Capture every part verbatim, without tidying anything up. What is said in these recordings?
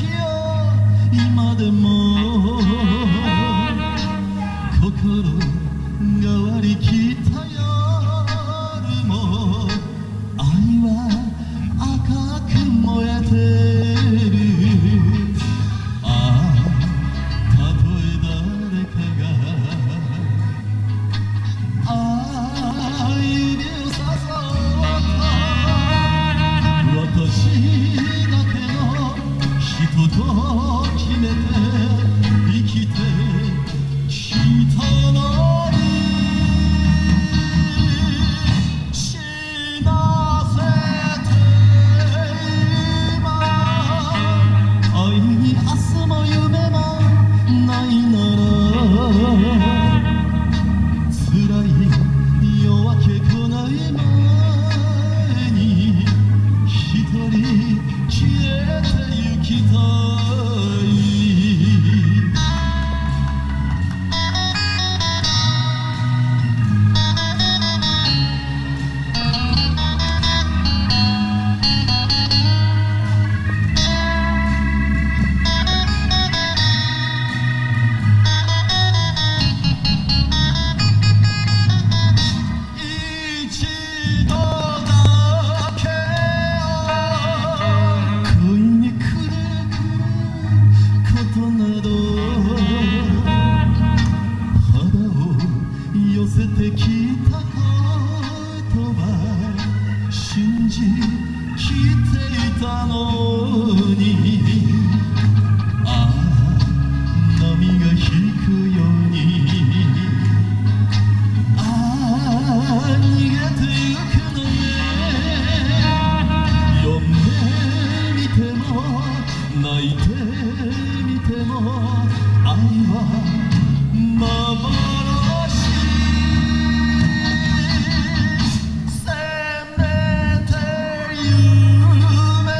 よ今でも心が割り切った夜も愛は赤く燃えてる。ああたとえ誰かがああ指をささ私だけの人と決めて生きてきたのに死なせて今愛に明日も夢もないなら辛い夜明け来ない前に一人消えてゆきたい。一度だけ恋に来ることなど肌を寄せてきたことは信じきっていたのにああ波が引くようにああ逃げてゆくのね。呼んでみても泣いてみても愛は幻。せめて夢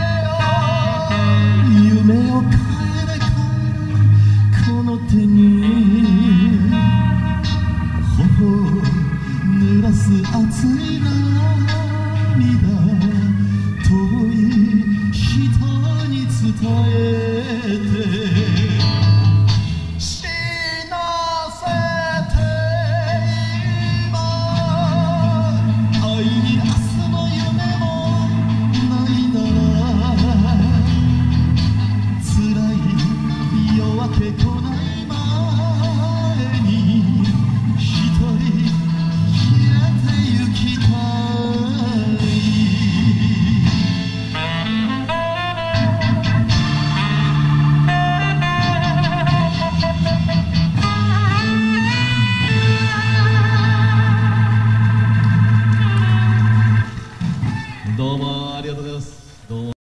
よ夢を帰れ帰れこの手に頬を濡らす熱い涙遠い人に伝え